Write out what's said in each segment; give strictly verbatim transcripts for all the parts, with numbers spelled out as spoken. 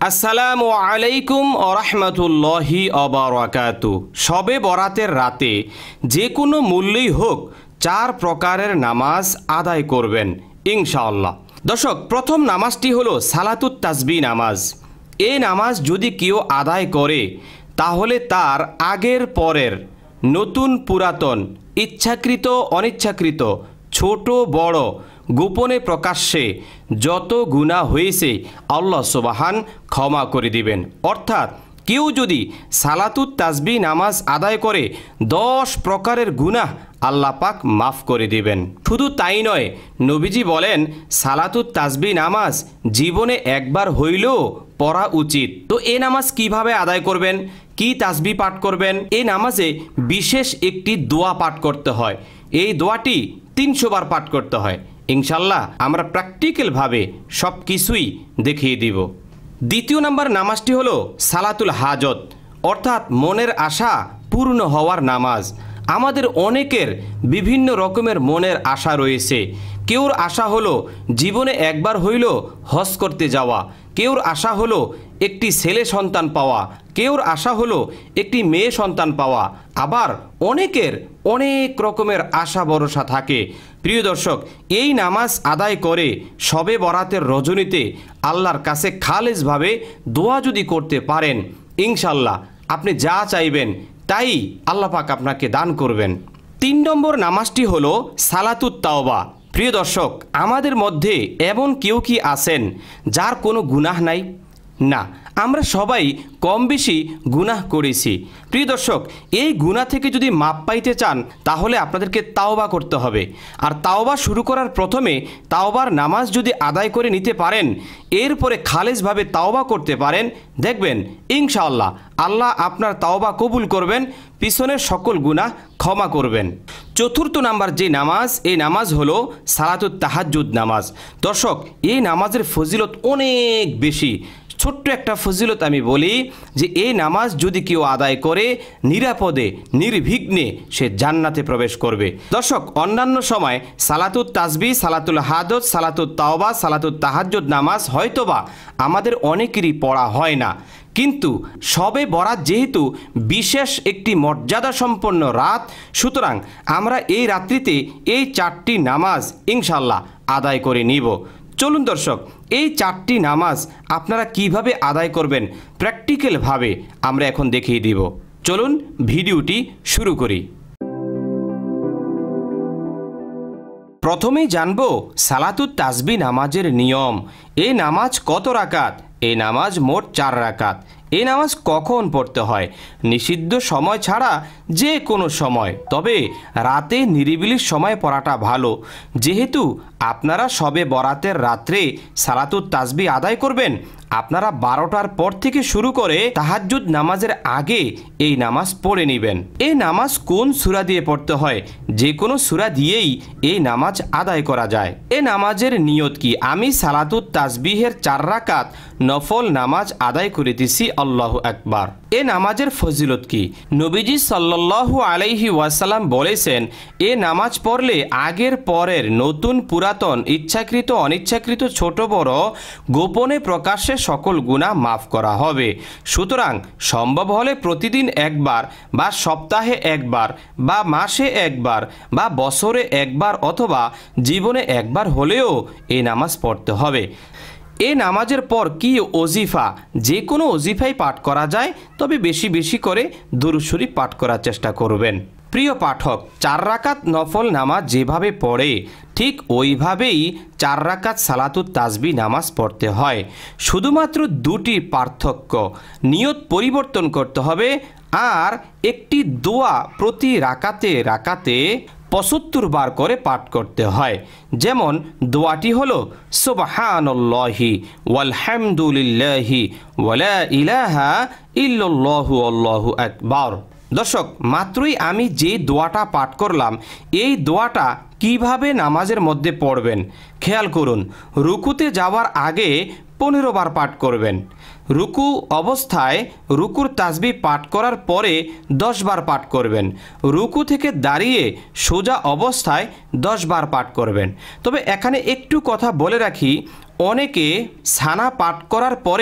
আসসালামু আলাইকুম ওয়া রাহমাতুল্লাহি ওয়া বারাকাতুহু। শবে বরাতের রাতে যে কোনো মূল্যেই হোক চার প্রকারের নামাজ আদায় করবেন ইনশাআল্লাহ। দর্শক, প্রথম নামাজটি হলো সালাতুত তাসবিহ নামাজ। এই নামাজ যদি কেউ আদায় করে তাহলে তার আগের পরের নতুন পুরাতন ইচ্ছাকৃত অনিচ্ছাকৃত ছোট বড় গোপনে প্রকাশ্যে যত গুনাহ হয়েছে আল্লাহ সুবহান ক্ষমা করে দিবেন। অর্থাৎ কেউ যদি সালাতুত তাসবিহ নামাজ আদায় করে দশ প্রকারের গুনাহ আল্লাহ পাক মাফ করে দিবেন। শুধু তাই নয়, নবীজি বলেন সালাতুত তাসবিহ নামাজ জীবনে একবার হইলেও পড়া উচিত। তো এই নামাজ কিভাবে আদায় করবেন, কি তাসবিহ পাঠ করবেন? এই নামাজে বিশেষ একটি দোয়া পাঠ করতে হয়। এই দোয়াটি তিনশো বার পাঠ করতে হয়। ইনশাল্লাহ আমরা প্র্যাকটিক্যালভাবে সব কিছুই দেখিয়ে দিব। দ্বিতীয় নাম্বার নামাজটি হলো সালাতুল হাজত, অর্থাৎ মনের আশা পূর্ণ হওয়ার নামাজ। আমাদের অনেকের বিভিন্ন রকমের মনের আশা রয়েছে। কেউর আশা হলো জীবনে একবার হইল হজ করতে যাওয়া, কেউর আশা হলো একটি ছেলে সন্তান পাওয়া, কেউর আশা হলো একটি মেয়ে সন্তান পাওয়া, আবার অনেকের অনেক রকমের আশা ভরসা থাকে। প্রিয় দর্শক, এই নামাজ আদায় করে শবে বরাতের রজনীতে আল্লাহর কাছে খালেসভাবে দোয়া যদি করতে পারেন ইনশাল্লাহ আপনি যা চাইবেন তাই আল্লাহ পাক আপনাকে দান করবেন। তিন নম্বর নামাজটি হলো সালাতুত তাওবা। প্রিয় দর্শক, আমাদের মধ্যে এমন কেউ কি আছেন যার কোনো গুনাহ নাই? না, আমরা সবাই কম বেশি গুনাহ করেছি। প্রিয় দর্শক, এই গুনাহ থেকে যদি মাপ পাইতে চান তাহলে আপনাদেরকে তাওবা করতে হবে। আর তাওবা শুরু করার প্রথমে তাওবার নামাজ যদি আদায় করে নিতে পারেন, এরপরে খালেসভাবে তাওবা করতে পারেন, দেখবেন ইনশাআল্লাহ আল্লাহ আপনার তাওবা কবুল করবেন, পিছনের সকল গুনাহ ক্ষমা করবেন। চতুর্থ নাম্বার যে নামাজ, এই নামাজ হলো সালাতুত তাহাজ্জুদ নামাজ। দর্শক, এই নামাজের ফজিলত অনেক বেশি। ছোট্ট একটা ফজিলত আমি বলি যে এই নামাজ যদি কেউ আদায় করে নিরাপদে নির্বিঘ্নে সে জান্নাতে প্রবেশ করবে। দর্শক, অন্যান্য সময় সালাতুত তাসবিহ, সালাতুল হাজত, সালাতুত তাওবা, সালাতুত তাহাজ্জুদ নামাজ হয়তোবা আমাদের অনেকেরই পড়া হয় না, কিন্তু শবে বরাত যেহেতু বিশেষ একটি মর্যাদা সম্পন্ন রাত, সুতরাং আমরা এই রাত্রিতে এই চারটি নামাজ ইনশাল্লাহ আদায় করে নিব। চলুন দর্শক, এই চারটি নামাজ আপনারা কিভাবে আদায় করবেন প্র্যাকটিক্যালভাবে আমরা এখন দেখিয়ে দিব। চলুন ভিডিওটি শুরু করি। প্রথমেই জানব সালাতুত তাসবিহ নামাজের নিয়ম। এই নামাজ কত রাকাত? এই নামাজ মোট চার রাকাত। এই নামাজ কখন পড়তে হয়? নিষিদ্ধ সময় ছাড়া যে কোনো সময়, তবে রাতে নিরিবিলির সময় পড়াটা ভালো। যেহেতু আপনারা শবে বরাতের রাত্রে সালাতুত তাসবিহ আদায় করবেন, আপনারা বারোটার পর থেকে শুরু করে তাহাজ্জুদ নামাজের আগে এই নামাজ পড়ে নেবেন। এই নামাজ কোন সূরা দিয়ে পড়তে হয়? যে কোনো সূরা দিয়েই এই নামাজ আদায় করা যায়। এই নামাজের নিয়ত কি? আমি সালাতুত তাসবিহের চার রাকাত নফল নামাজ আদায় করিতেছি, আল্লাহু আকবার। এ নামাজের ফজিলত কি? নবীজি সাল্লাল্লাহু আলাইহি ওয়াসাল্লাম বলেছেন, এ নামাজ পড়লে আগের পরের নতুন পুরাতন ইচ্ছাকৃত অনিচ্ছাকৃত ছোট বড় গোপনে প্রকাশ্যে সকল গুনাহ মাফ করা হবে। সুতরাং সম্ভব হলে প্রতিদিন একবার বা সপ্তাহে একবার বা মাসে একবার বা বছরে একবার অথবা জীবনে একবার হলেও এই নামাজ পড়তে হবে। এই নামাজের পর কি ওজিফা? যে কোনো ওজিফাই পাঠ করা যায়, তবে বেশি বেশি করে দুরূদ শরীফ পাঠ করার চেষ্টা করবেন। প্রিয় পাঠক, চার রাকাত নফল নামাজ যেভাবে পড়ে ঠিক ওইভাবেই চার রাকাত সালাতুত তাসবিহ নামাজ পড়তে হয়। শুধুমাত্র দুটি পার্থক্য, নিয়ত পরিবর্তন করতে হবে আর একটি দোয়া প্রতি রাকাতে রাকাতে পঁচাত্তর বার করে পাঠ করতে হয়। যেমন দোয়াটি হলো সুবহানাল্লাহি ওয়ালহামদুলিল্লাহি ওয়ালা ইলাহা ইল্লাল্লাহু আল্লাহু আকবার। দর্শক, মাত্রই আমি যে দোয়াটা পাঠ করলাম, এই দোয়াটা কিভাবে নামাজের মধ্যে পড়বেন খেয়াল করুন। রুকুতে যাওয়ার আগে পনেরো বার পাঠ করবেন। রুকু অবস্থায় রুকুর তাসবিহ পাঠ করার পরে দশ বার পাঠ করবেন। রুকু থেকে দাঁড়িয়ে সোজা অবস্থায় দশ বার পাঠ করবেন। তবে এখানে একটু কথা বলে রাখি, অনেকে সানা পাঠ করার পরে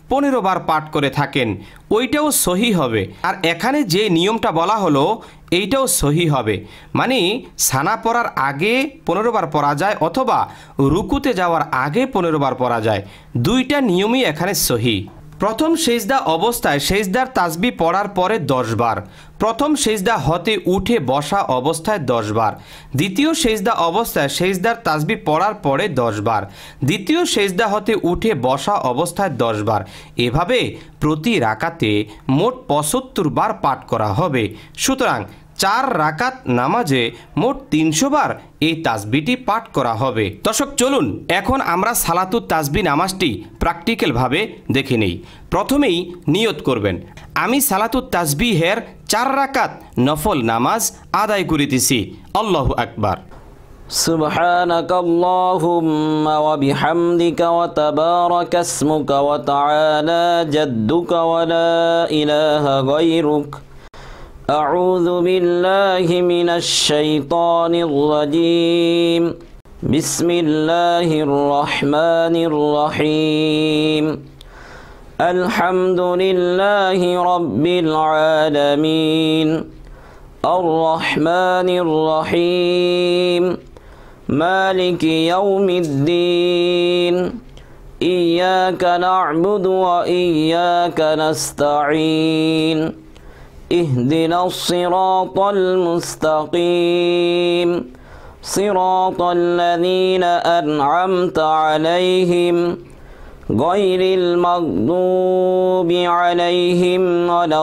পনেরো বার পাঠ করে থাকেন ওইটাও সহি হবে। আর এখানে যে নিয়মটা বলা হলো এইটাও সহি হবে, মানে সানা পড়ার আগে পনেরো বার পড়া যায় অথবা রুকুতে যাওয়ার আগে পনেরো বার পড়া যায়, দুইটা নিয়মই এখানে সহি। প্রথম সেজদা অবস্থায় সেজদার তাসবিহ পড়ার পরে দশ বার, প্রথম সেজদা হতে উঠে বসা অবস্থায় দশ বার, দ্বিতীয় সেজদা অবস্থায় সেজদার তাসবিহ পড়ার পরে দশ বার, দ্বিতীয় সেজদা হতে উঠে বসা অবস্থায় দশ বার, এভাবে প্রতি রাকাতে মোট পঁচাত্তর বার পাঠ করা হবে। সুতরাং চার রাকাত নামাজে মোট তিনশো বার এই তাসবিহটি পাঠ করা হবে। দর্শক চলুন এখন আমরা সালাতুত তাসবিহ নামাজটি প্র্যাকটিক্যালভাবে দেখে নেই। প্রথমেই নিয়ত করবেন, আমি সালাতুত তাসবিহের চার রাকাত নফল নামাজ আদায় করিতেছি। আল্লাহু আকবার। سبحانك اللهم وبحمدك وتبارك اسمك وتعالى جدك ولا إله غيرك أعوذ بالله من الشيطان الرجيم بسم الله الرحمن الرحيم الحمد لله رب العالمين الرحمن الرحيم مالك يوم الدين إياك نعبد وإياك نستعين اهدنا الصراط المستقيم صراط الذين أنعمت عليهم غير المغضوب عليهم ولا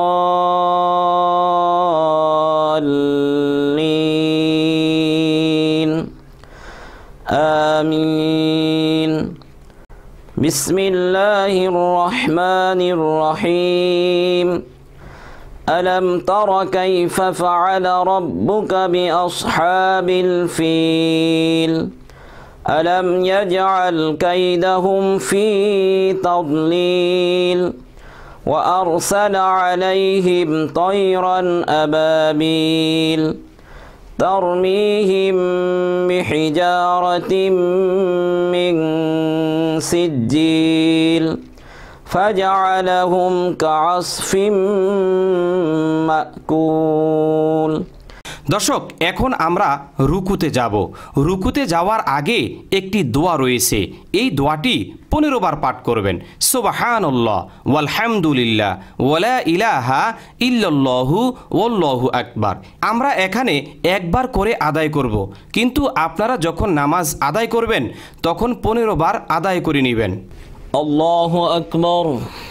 الضالين آمين بسم الله الرحمن الرحيم ألم تر كيف فعل ربك بأصحاب الفيل ألم يجعل كيدهم في تضليل وأرسل عليهم طيرا أبابيل ترميهم بحجارة من سجيل فجعلهم كعصف مأكول। দর্শক এখন আমরা রুকুতে যাব। রুকুতে যাওয়ার আগে একটি দোয়া রয়েছে, এই দোয়াটি পনেরো বার পাঠ করবেন। সুবহানাল্লাহ ওয়ালহামদুলিল্লাহ ওয়ালা ইলাহা ইল্লাল্লাহু ওয়াল্লাহু আকবার। আমরা এখানে একবার করে আদায় করব, কিন্তু আপনারা যখন নামাজ আদায় করবেন তখন পনেরো বার আদায় করে নেবেন। আল্লাহু আকবার।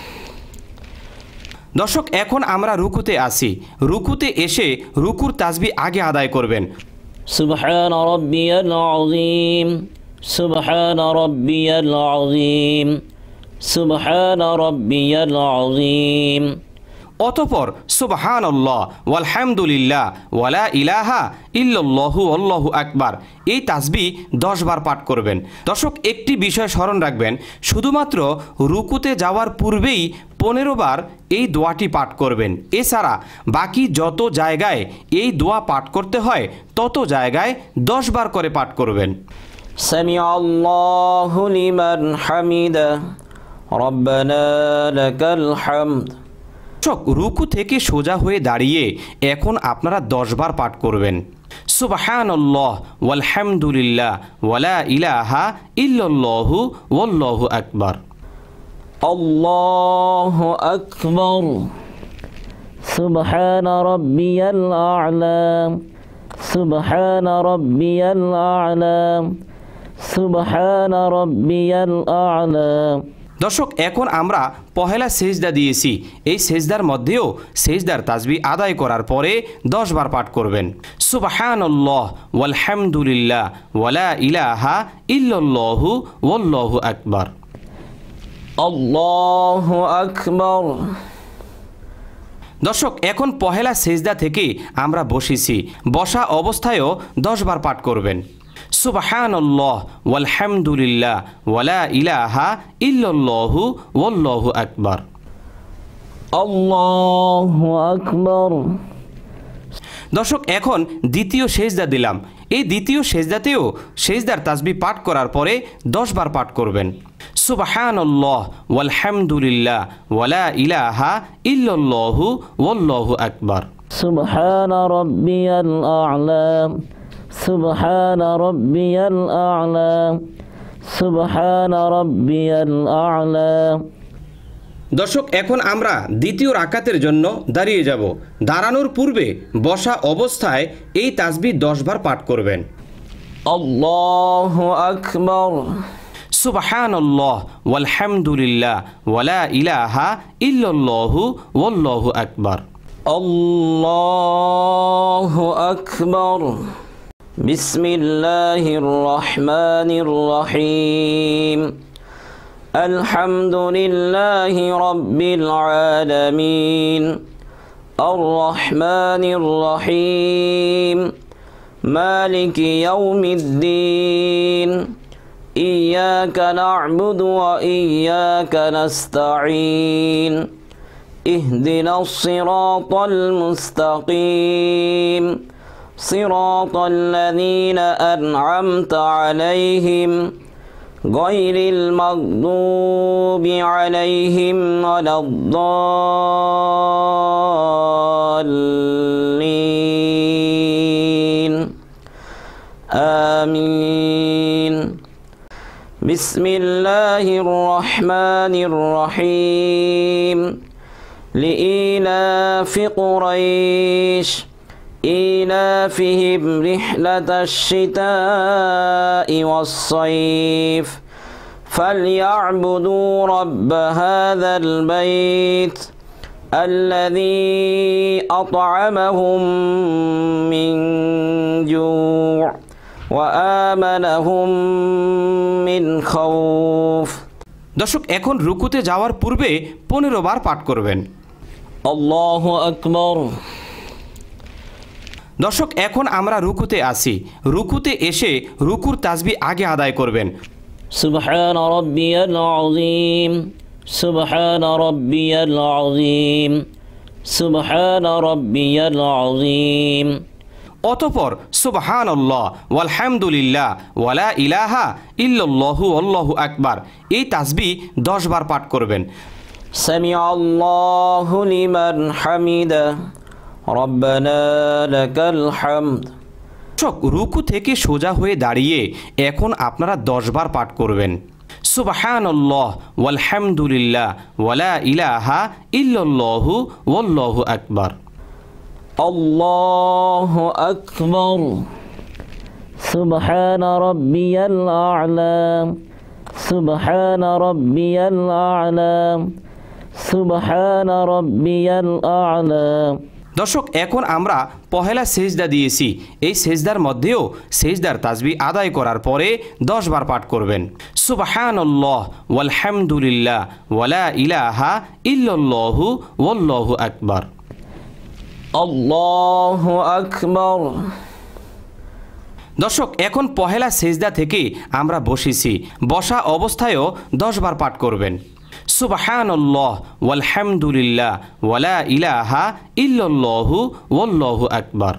দর্শক এখন আমরা রুকুতে আসি। রুকুতে এসে রুকুর তাসবিহ আগে আদায় করবেন। সুবহান রাব্বিয়াল আযীম সুবহান রাব্বিয়াল আযীম সুবহান রাব্বিয়াল আযীম। অতঃপর সুবহানাল্লাহ ওয়ালহামদুলিল্লাহ ওয়ালা ইলাহা ইল্লাল্লাহু আল্লাহু আকবার এই তাসবিহ দশ বার পাঠ করবেন। দর্শক একটি বিষয় স্মরণ রাখবেন, শুধুমাত্র রুকুতে যাওয়ার পূর্বেই পনেরো বার এই দোয়াটি পাঠ করবেন। এছাড়া বাকি যত জায়গায় এই দোয়া পাঠ করতে হয় তত জায়গায় দশ বার করে পাঠ করবেন। সামিআল্লাহু লিমান হামিদা রব্বানা লাকাল হামদ। রুকু থেকে সোজা হয়ে দাঁড়িয়ে এখন আপনারা দশ বার পাঠ করবেন। সুবহানাল্লাহ ওয়ালহামদুলিল্লাহ ওয়ালা ইলাহা ইল্লাল্লাহু ওয়াল্লাহু আকবার। আল্লাহু আকবার। সুবহান রাব্বিয়াল আ'লা সুবহান রাব্বিয়াল আ'লা সুবহান রাব্বিয়াল আ'লা। দর্শক এখন আমরা পহেলা সেজদা দিয়েছি, এই সেজদার মধ্যেও সেজদার তাসবিহ আদায় করার পরে দশ বার পাঠ করবেন। সুবহানাল্লাহ ওয়ালহামদুলিল্লাহ ওয়ালা ইলাহা ইল্লাল্লাহু ওয়াল্লাহু আকবার। আল্লাহু আকবার। দর্শক এখন পহেলা সেজদা থেকে আমরা বসেছি, বসা অবস্থায়ও দশ বার পাঠ করবেন। সুবহানাল্লাহ ওয়ালহামদুলিল্লাহ ওয়ালা ইলাহা ইল্লাল্লাহু ওয়াল্লাহু আকবার। আল্লাহু আকবার। দর্শক এখন দ্বিতীয় সেজদা দিলাম, এই দ্বিতীয় সেজদাতেও সেজদার তাসবিহ পাঠ করার পরে দশ বার পাঠ করবেন। সুবহানাল্লাহ ওয়ালহামদুলিল্লাহ ওয়ালা ইলাহা ইল্লাল্লাহু ওয়াল্লাহু আকবার। سبحان ربي الأعلى سبحان ربي الأعلى سبحان ربي الأعلى। দর্শক, এখন আমরা দ্বিতীয় রাকাতের জন্য দাঁড়িয়ে যাব। দাঁড়ানোর পূর্বে বসা অবস্থায় এই তাসবিহ দশ বার পাঠ করবেন। আল্লাহু আকবার সুবহানাল্লাহ ওয়ালহামদুলিল্লাহ ওয়ালা ইলাহা ইল্লাল্লাহু ওয়াল্লাহু আকবার। আল্লাহু আকবার। বিসমিল্লাহির রহমানির রহিম। আলহামদুলিল্লাহি রাব্বিল আলামিন আর রহমানির রহিম মালিকি ইয়াউমিদ্দিন ইয়্যাকা না'বুদু ওয়া ইয়্যাকা নাস্তাঈন ইহদিনাস সিরাতাল মুস্তাকিম সিরাতাল লাযীনা আন'আমতা আলাইহিম গায়রিল মাগদুবি আলাইহিম ওয়ালাদ-দাল্লিন আমিন। বিসমিল্লাহির রহমানির রহিম। লিইলাফি কুরাইশ إيلافهم رحلة الشتاء والصيف فليعبدوا رب هذا البيت الذي أطعمهم من جوع وآمنهم من خوف। দর্শক, এখন রুকুতে যাওয়ার পূর্বে পনেরো বার পাঠ করবেন। আল্লাহু আকবার। দর্শক, এখন আমরা রুকুতে আসি। রুকুতে এসে রুকুর তাসবিহ আগে আদায় করবেন। সুবহান রাব্বিয়াল আযীম সুবহান রাব্বিয়াল আযীম সুবহান রাব্বিয়াল আযীম। অতঃপর সুবহানাল্লাহ ওয়ালহামদুলিল্লাহ ওয়ালা ইলাহা ইল্লাল্লাহু আল্লাহু আকবার এই তাসবিহ দশ বার পাঠ করবেন। সামিআল্লাহু লিমান হামিদা রব্বানা লাকাল হামদ। রুকু থেকে সোজা হয়ে দাঁড়িয়ে এখন আপনারা দশ বার পাঠ করবেন। সুবহানাল্লাহ ওয়ালহামদুলিল্লাহ ওয়ালা ইলাহা ইল্লাল্লাহু ওয়াল্লাহু আকবার। আল্লাহু আকবার। সুবহান রাব্বিয়াল আ'লা সুবহান রাব্বিয়াল আ'লা সুবহান রাব্বিয়াল আ'লা। দর্শক, এখন আমরা পহেলা সেজদা দিয়েছি। এই সেজদার মধ্যেও সেজদার তাসবিহ আদায় করার পরে দশ বার পাঠ করবেন। সুবহানাল্লাহ ওয়ালহামদুলিল্লাহ ওয়ালা ইলাহা ইল্লাল্লাহু ওয়াল্লাহু আকবার। আল্লাহু আকবার। দর্শক, এখন পহেলা সেজদা থেকে আমরা বসেছি। বসা অবস্থায়ও দশ বার পাঠ করবেন। সুবহানাল্লাহ ওয়ালহামদুলিল্লাহ ওয়ালা ইলাহা ইল্লাল্লাহু ওয়াল্লাহু আকবার।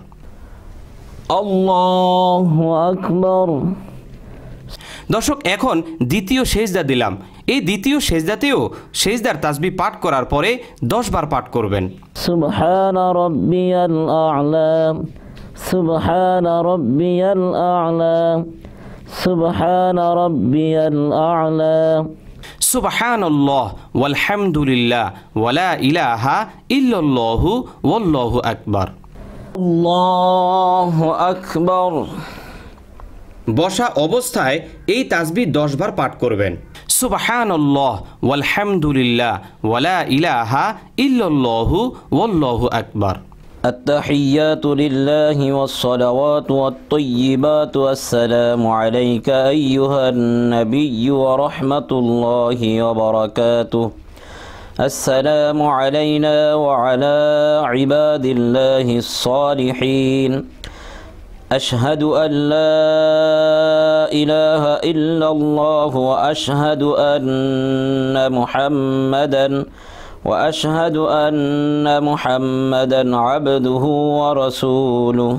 আল্লাহু আকবার। দর্শক, এখন দ্বিতীয় সেজদা দিলাম। এই দ্বিতীয় সেজদাতেও সেজদার তাসবিহ পাঠ করার পরে দশ বার পাঠ করবেন। সুবহান রাব্বিয়াল আ'লা সুবহান রাব্বিয়াল আ'লা সুবহান রাব্বিয়াল আ'লা সুবহানাল্লাহ ওয়ালহামদুলিল্লাহ ওয়ালা ইলাহা ইল্লাল্লাহু ওয়াল্লাহু আকবার। আল্লাহু আকবার। বসা অবস্থায় এই তাসবিহ দশ বার পাঠ করবেন। সুবহানাল্লাহ ওয়ালহামদুলিল্লাহ ওয়ালা ইলাহা ইল্লাল্লাহু ওয়াল্লাহু আকবার। التحيات لله والصلوات والطيبات والسلام عليك أيها النبي ورحمة الله وبركاته السلام علينا وعلى عباد الله الصالحين أشهد أن لا إله إلا الله وأشهد أن محمدا وأشهد أن محمدا عبده ورسوله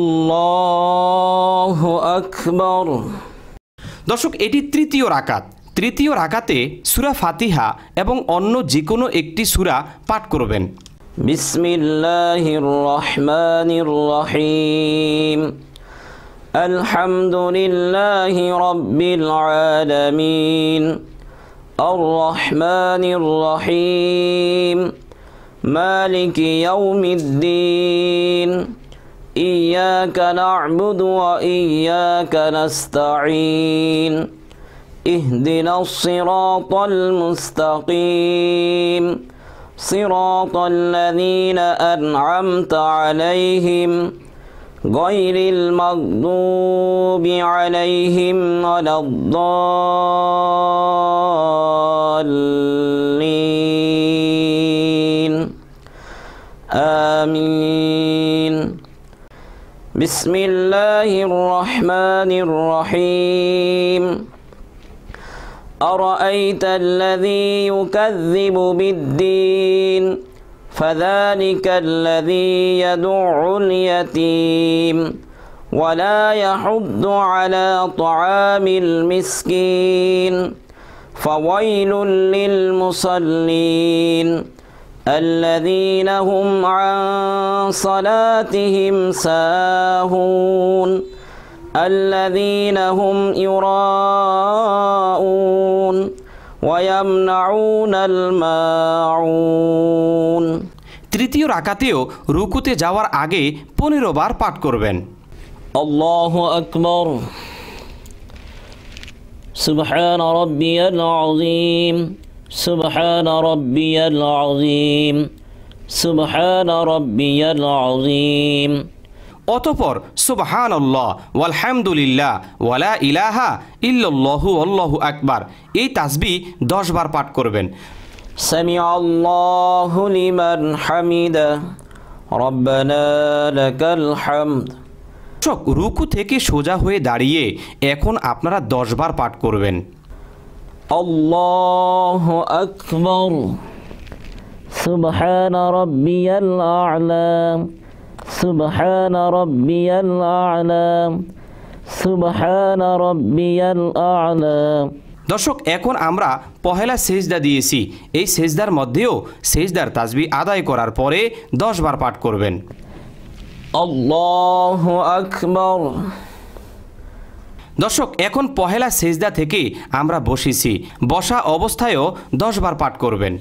الله أكبر। দর্শক, এটি তৃতীয় রাকাত। তৃতীয় রাকাতে সূরা ফাতিহা এবং অন্য যে কোনো একটি সূরা পাঠ করবেন। বিসমিল্লাহির রহমানির রহিম আলহামদুলিল্লাহি রাব্বিল আলামিন আর রহমানির রহিম মালিকি ইয়াউমিদ্দিন ইয়্যাকা না'বুদু ওয়া ইয়্যাকা নাস্তাঈন ইহদিনাস সিরাতাল মুস্তাকিম সিরাতাল লাযীনা আন'আমতা আলাইহিম গায়রিল মাগদুবি আলাইহিম ওয়ালাদ-দাল্লিন আমিন। বিসমিল্লাহির রহমানির রহিম أرأيت الذي يكذب بالدين فذلك الذي يدع اليتيم ولا يحض على طعام المسكين فويل للمصلين الذين هم عن صلاتهم ساهون الذين هم يراءون ويمنعون الماعون। তৃতীয় রাকাতেও রুকুতে যাওয়ার আগে পনেরো বার পাঠ করবেন। আল্লাহু আকবার সুবহান রাব্বিয়াল আযীম সুবহান রাব্বিয়াল আযীম সুবহান রাব্বিয়াল আযীম। অতঃপর সুবহানাল্লাহ ওয়ালহামদুলিল্লাহ ওয়ালা ইলাহা ইল্লাল্লাহু আল্লাহু আকবার এই তাসবিহ দশ বার পাঠ করবেন। সামিআল্লাহু লিমান হামিদা রব্বানা লাকাল হামদ। রুকু থেকে সোজা হয়ে দাঁড়িয়ে এখন আপনারা দশ বার পাঠ করবেন। আল্লাহু আকবার সুবহান রাব্বিয়াল আ'লা সুবহান রাব্বিয়াল আ'লা সুবহান রাব্বিয়াল আ'লা। দর্শক, এখন আমরা পহেলা সেজদা দিয়েছি। এই সেজদার মধ্যেও সেজদার তাসবিহ আদায় করার পরে দশ বার পাঠ করবেন। আল্লাহু আকবার। দর্শক, এখন পহেলা সেজদা থেকে আমরা বসেছি। বসা অবস্থায়ও দশ বার পাঠ করবেন।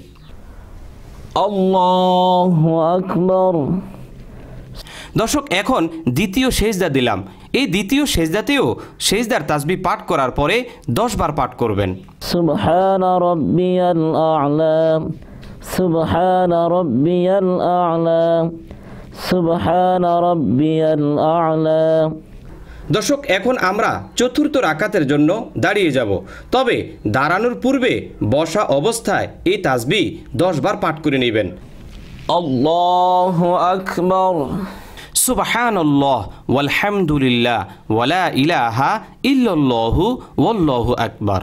আল্লাহু আকবার। দর্শক, এখন দ্বিতীয় সেজদা দিলাম। এই দ্বিতীয় সেজদাতেও সেজদার তাসবিহ পাঠ করার পরে দশ বার পাঠ করবেন। সুবহান রাব্বিয়াল আ'লা সুবহান রাব্বিয়াল আ'লা সুবহান রাব্বিয়াল আ'লা। দর্শক, এখন আমরা চতুর্থ রাকাতের জন্য দাঁড়িয়ে যাব। তবে দাঁড়ানোর পূর্বে বসা অবস্থায় এই তাসবিহ দশ বার পাঠ করে নেবেন। আল্লাহু আকবার সুবহানাল্লাহ ওয়ালহামদুলিল্লাহ ওয়ালা ইলাহা ইল্লাল্লাহু ওয়াল্লাহু আকবার।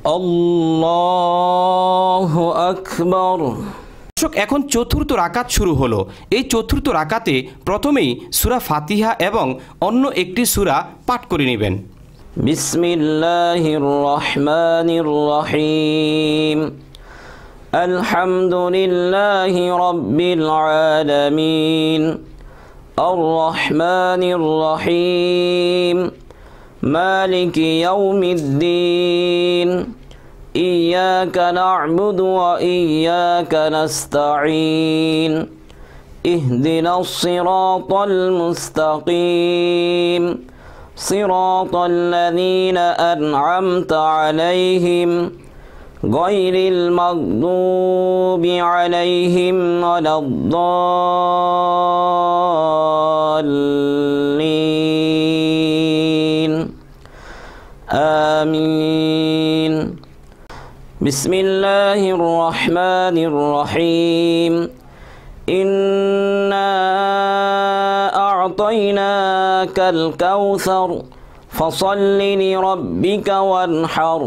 আল্লাহু আকবার। দর্শক, এখন চতুর্থ রাকাত শুরু হলো। এই চতুর্থ রাকাতে প্রথমেই সূরা ফাতিহা এবং অন্য একটি সূরা পাঠ করে নেবেন। বিসমিল্লাহির রহমানির রহিম আলহামদুলিল্লাহি রাব্বিল আলামিন আর রহমানির রহিম মালিকি ইয়াউমিদ্দিন ইয়্যাকা না'বুদু ওয়া ইয়্যাকা নাস্তাঈন ইহদিনাস সিরাতাল মুস্তাকিম সিরাতাল লাযীনা আন'আমতা আলাইহিম গায়রিল মাগদুবি আলাইহিম ওয়ালাদ-দাল্লিন আমিন। বিসমিল্লাহির রহমানির রহিম ইন্না আ'তাইনাকাল কাউসার ফাসাল্লি লিরাব্বিকা ওয়ানহার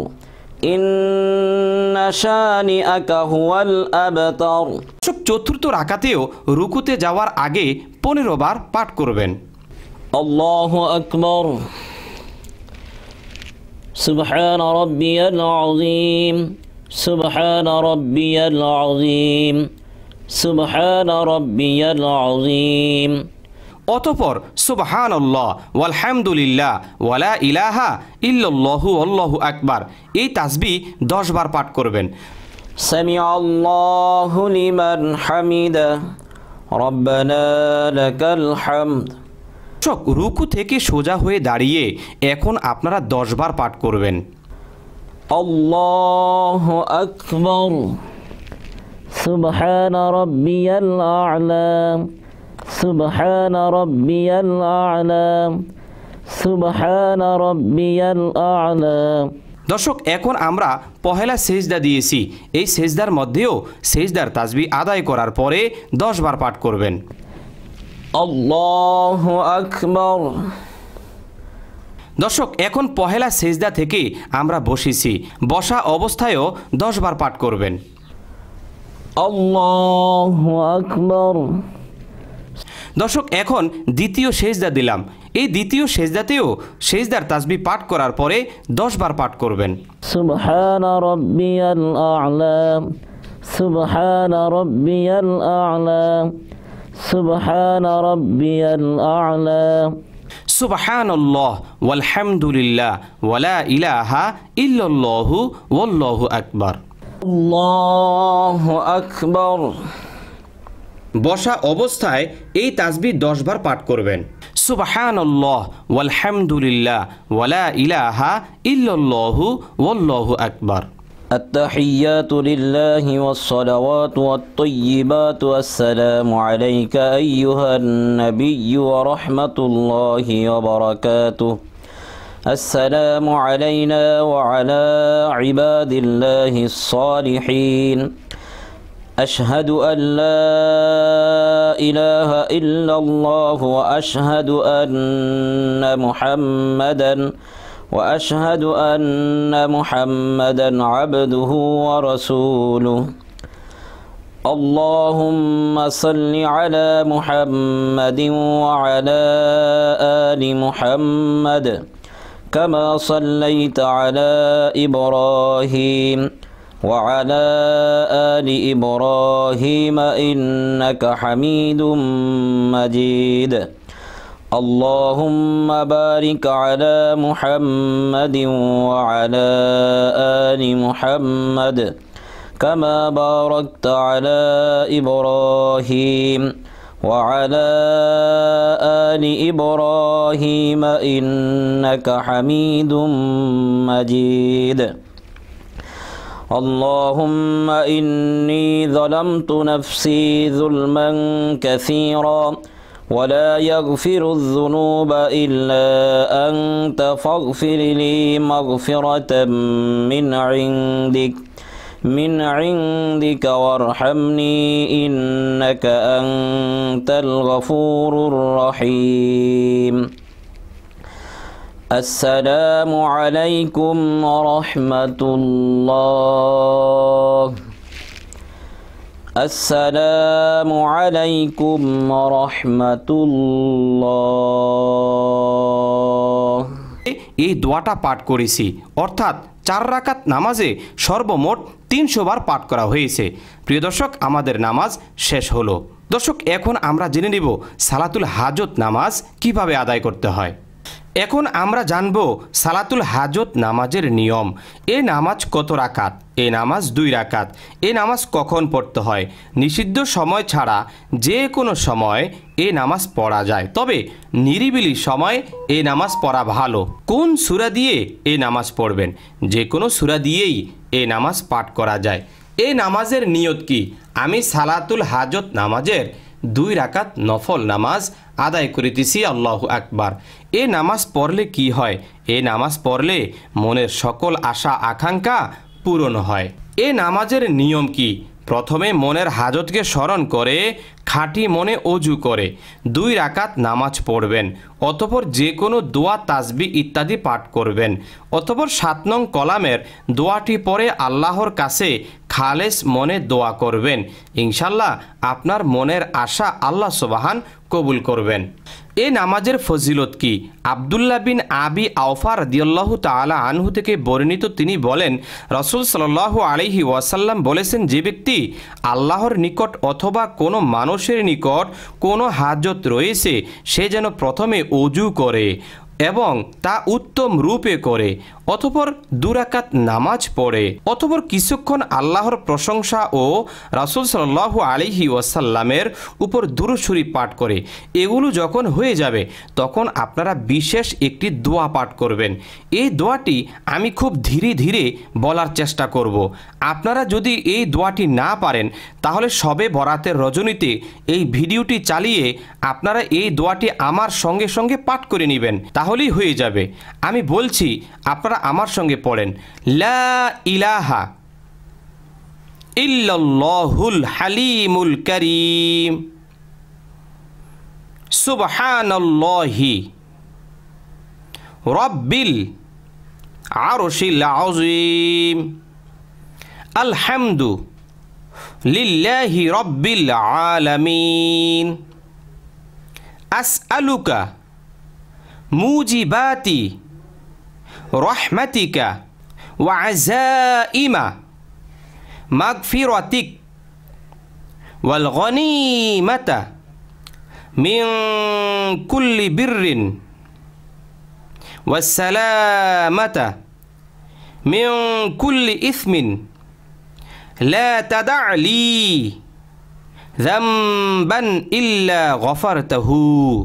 ইন্না শানিআকা হুয়াল আবতার। চতুর্থ রাকাতেও রুকুতে যাওয়ার আগে পনেরো বার পাঠ করবেন। আল্লাহু আকবার سبحان ربي العظيم سبحان ربي العظيم سبحان ربي العظيم অতঃপর সুবহানাল্লাহ ওয়ালহামদুলিল্লাহ ওয়ালা ইলাহা ইল্লাল্লাহু আল্লাহু আকবার এই তাসবিহ দশ বার পাঠ করবেন। سمع الله لمن حمده ربنا لك الحمد। দর্শক, রুকু থেকে সোজা হয়ে দাঁড়িয়ে এখন আপনারা দশ বার পাঠ করবেন। আল্লাহু আকবার সুবহান রাব্বিয়াল আ'লা সুবহান রাব্বিয়াল আ'লা সুবহান রাব্বিয়াল আ'লা। দর্শক, এখন আমরা পহেলা সেজদা দিয়েছি, এই সেজদার মধ্যেও সেজদার তাসবিহ আদায় করার পরে দশ বার পাঠ করবেন। আল্লাহু আকবার। দর্শক, এখন পহেলা সেজদা থেকে আমরা বসেছি, বসা অবস্থায়ও দশ বার পাঠ করবেন। আল্লাহু আকবার। দর্শক, এখন দ্বিতীয় সেজদা দিলাম, এই দ্বিতীয় সেজদাতেও সেজদার তাসবিহ পাঠ করার পরে দশ বার পাঠ করবেন। সুবহান রাব্বিয়াল আ'লা সুবহান রাব্বিয়াল আ'লা সুবহান রাব্বিয়াল আ'লা সুবহানাল্লাহ ওয়ালহামদুলিল্লাহ ওয়ালা ইলাহা ইল্লাল্লাহু ওয়াল্লাহু আকবার। আল্লাহু আকবার। বসা অবস্থায় এই তাসবিহ দশ বার পাঠ করবেন। সুবহানাল্লাহ ওয়ালহামদুলিল্লাহ ওয়ালা ইলাহা ইল্লাল্লাহু ওয়াল্লাহু আকবার। التحيات لله والصلوات والطيبات والسلام عليك أيها النبي ورحمة الله وبركاته السلام علينا وعلى عباد الله الصالحين أشهد أن لا إله إلا الله وأشهد أن محمدا وأشهد أن محمدا عبده ورسوله اللهم صل على محمد وعلى آل محمد كما صليت على إبراهيم وعلى آل إبراهيم إنك حميد مجيد اللهم بارك على محمد وعلى آل محمد كما باركت على إبراهيم وعلى آل إبراهيم إنك حميد مجيد اللهم إني ظلمت نفسي ظلما كثيرا ولا يغفر الذنوب إلا أنت فاغفر لي مغفرة من عندك من عندك وارحمني إنك أنت الغفور الرحيم السلام عليكم ورحمة الله السلام عليكم ورحمة الله। এই দোয়াটা পাঠ করেছি, অর্থাৎ চার রাকাত নামাজে সর্বমোট তিনশো বার পাঠ করা হয়েছে। প্রিয় দর্শক, আমাদের নামাজ শেষ হলো। দর্শক, এখন আমরা জেনে নিব সালাতুল হাজত নামাজ কিভাবে আদায় করতে হয়। এখন আমরা জানব সালাতুল হাজত নামাজের নিয়ম। এই নামাজ কত রাকাত? এই নামাজ দুই রাকাত। এই নামাজ কখন পড়তে হয়? নিষিদ্ধ সময় ছাড়া যে কোনো সময় এই নামাজ পড়া যায়, তবে নিরিবিলি সময় এই নামাজ পড়া ভালো। কোন সূরা দিয়ে এই নামাজ পড়বেন? যে কোনো সূরা দিয়েই এই নামাজ পাঠ করা যায়। এই নামাজের নিয়ত কি? আমি সালাতুল হাজত নামাজের দুই রাকাত নফল নামাজ আদায় করিতেছি, আল্লাহু আকবার। এ নামাজ পড়লে কি হয়? এ নামাজ পড়লে মনের সকল আশা আকাঙ্ক্ষা পূরণ হয়। এ নামাজের নিয়ম কি? প্রথমে মনের হাজতকে স্মরণ করে খাঁটি মনে অজু করে দুই রাকাত নামাজ পড়বেন। অতঃপর যে কোনো দোয়া তাসবিহ ইত্যাদি পাঠ করবেন। অতঃপর সাত নং কলামের দোয়াটি পরে আল্লাহর কাছে খালেস মনে দোয়া করবেন, ইনশাল্লাহ আপনার মনের আশা আল্লাহ সুবহান কবুল করবেন। এই নামাজের ফজিলত কি? আব্দুল্লাহ বিন আবি আওফা রাদিয়াল্লাহু তাআলা আনহু থেকে বর্ণিত, তিনি বলেন রাসূল সাল্লাল্লাহু আলাইহি ওয়াসাল্লাম বলেছেন, যে ব্যক্তি আল্লাহর নিকট অথবা কোনো মানুষের নিকট কোনো হাজত রয়েছে সে যেন প্রথমে ওযু করে এবং তা উত্তম রূপে করে, অতঃপর দুরাকাত নামাজ পড়ে, অতঃপর কিছুক্ষণ আল্লাহর প্রশংসা ও রাসূল সাল্লাল্লাহু আলাইহি ওয়াসাল্লামের উপর দুরূদ শরীফ পাঠ করে। এগুলো যখন হয়ে যাবে তখন আপনারা বিশেষ একটি দোয়া পাঠ করবেন। এই দোয়াটি আমি খুব ধীরে ধীরে বলার চেষ্টা করব। আপনারা যদি এই দোয়াটি না পারেন তাহলে শবে বরাতের রজনীতে এই ভিডিওটি চালিয়ে আপনারা এই দোয়াটি আমার সঙ্গে সঙ্গে পাঠ করে নেবেন, তাহলেই হয়ে যাবে। আমি বলছি, আপনারা আমার সঙ্গে পড়েন, লা ইলাহা ইল্লাল্লাহুল হালিমুল কারীম, সুবহানাল্লাহি রাব্বিল আরশিল আযীম, আলহামদু লিল্লাহি রাব্বিল আলামিন, আসআলুকা মুজিবাতি রহমাতিকা ওয়া আযাইমা মাগফিরাতিক ওয়াল গনিমাতা মিন কুল্লি বিররিন ওয়াস সালামাতা মিন কুল্লি ইসমিন লা তাদা' লি যামবান ইল্লা গফারতাহু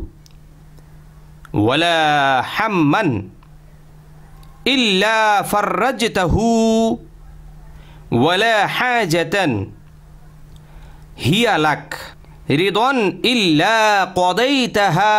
ওয়ালা হাম্মান ইল্লা ফাররাজতাহু ওয়ালা হাজাতান হিয়া লাক রিদওয়ান ইল্লা কদাইতাহা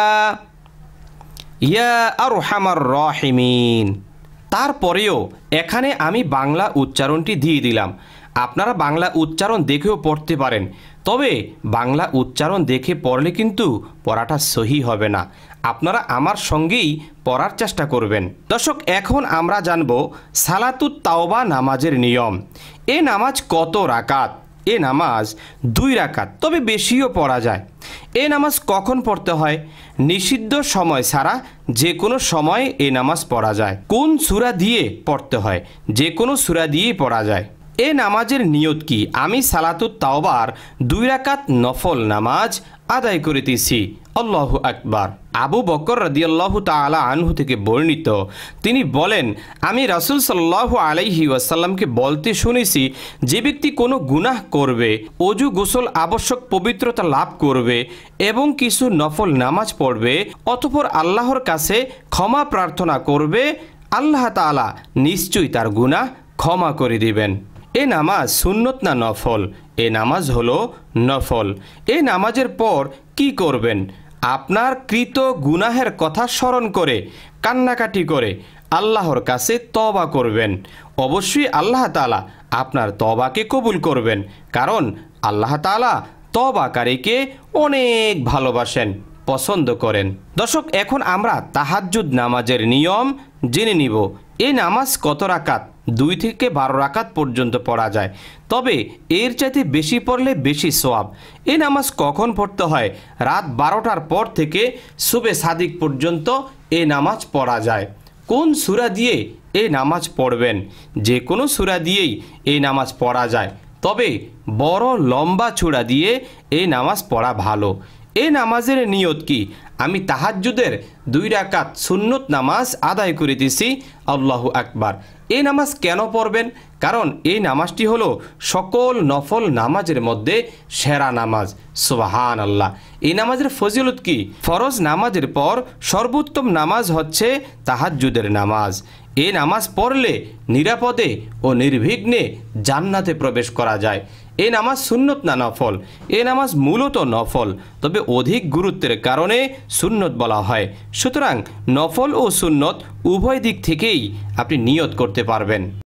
ইয়া আরহামার রাহিমিন। তারপরেও এখানে আমি বাংলা উচ্চারণটি দিয়ে দিলাম, আপনারা বাংলা উচ্চারণ দেখেও পড়তে পারেন, তবে বাংলা উচ্চারণ দেখে পড়লে কিন্তু পড়াটা সহি হবে না। আপনারা আমার সঙ্গেই পড়ার চেষ্টা করবেন। দর্শক, এখন আমরা জানব সালাতুত তাওবা নামাজের নিয়ম। এ নামাজ কত রাকাত? এ নামাজ দুই রাকাত, তবে বেশিও পড়া যায়। এ নামাজ কখন পড়তে হয়? নিষিদ্ধ সময় ছাড়া যে কোনো সময় এ নামাজ পড়া যায়। কোন সূরা দিয়ে পড়তে হয়? যে কোনো সূরা দিয়েই পড়া যায়। এ নামাজের নিয়ত কি? আমি সালাতুত তাওবার দুই রাকাত নফল নামাজ আদায় করিতেছি। আল্লাহু আকবার। আবু বকর রাদিয়াল্লাহু তাআলা আনহু থেকে বর্ণিত, তিনি বলেন, আমি রাসূল সাল্লাল্লাহু আলাইহি ওয়াসাল্লামকে বলতে শুনেছি, যে ব্যক্তি কোনো গুনাহ করবে, ওযু গোসল আবশ্যক পবিত্রতা লাভ করবে এবং কিছু নফল নামাজ পড়বে, অতঃপর আল্লাহর কাছে ক্ষমা প্রার্থনা করবে, আল্লাহ তাআলা নিশ্চয়ই তার গুনাহ ক্ষমা করে দিবেন। এ নামাজ সুন্নত না নফল? এ নামাজ হলো নফল। এ নামাজের পর কি করবেন? আপনার কৃত গুনাহের কথা স্মরণ করে কান্নাকাটি করে আল্লাহর কাছে তওবা করবেন। অবশ্যই আল্লাহ তাআলা আপনার তওবাকে কবুল করবেন, কারণ আল্লাহ তাআলা তওবাকারীকে অনেক ভালোবাসেন, পছন্দ করেন। দর্শক, এখন আমরা তাহাজ্জুদ নামাজের নিয়ম জেনে নিব। এই নামাজ কত রাকাত? দুই থেকে বারো রাকাত পর্যন্ত পড়া যায়, তবে এর চাইতে বেশি পড়লে বেশি সওয়াব। এই নামাজ কখন পড়তে হয়? রাত বারোটার পর থেকে সুবে সাদিক পর্যন্ত এই নামাজ পড়া যায়। কোন সূরা দিয়ে এই নামাজ পড়বেন? যে কোনো সূরা দিয়েই এই নামাজ পড়া যায়, তবে বড় লম্বা সূরা দিয়ে এই নামাজ পড়া ভালো। এই নামাজের নিয়ত কি? আমি তাহাজ্জুদের দুই রাকাত সুন্নত নামাজ আদায় করিতেছি। আল্লাহু আকবার। এই নামাজ কেন পড়বেন? কারণ এই নামাজটি হলো সকল নফল নামাজের মধ্যে সেরা নামাজ। সুবহান আল্লাহ। এই নামাজের ফজিলত কি? ফরজ নামাজের পর সর্বোত্তম নামাজ হচ্ছে তাহাজ্জুদের নামাজ। এই নামাজ পড়লে নিরাপদে ও নির্বিঘ্নে জান্নাতে প্রবেশ করা যায়। এই নামাজ সুন্নত না নফল? এই নামাজ মূলত নফল, তবে অধিক গুরুত্বের কারণে সুন্নত বলা হয়। সুতরাং নফল ও সুন্নত উভয় দিক থেকেই আপনি নিয়ত করতে পারবেন।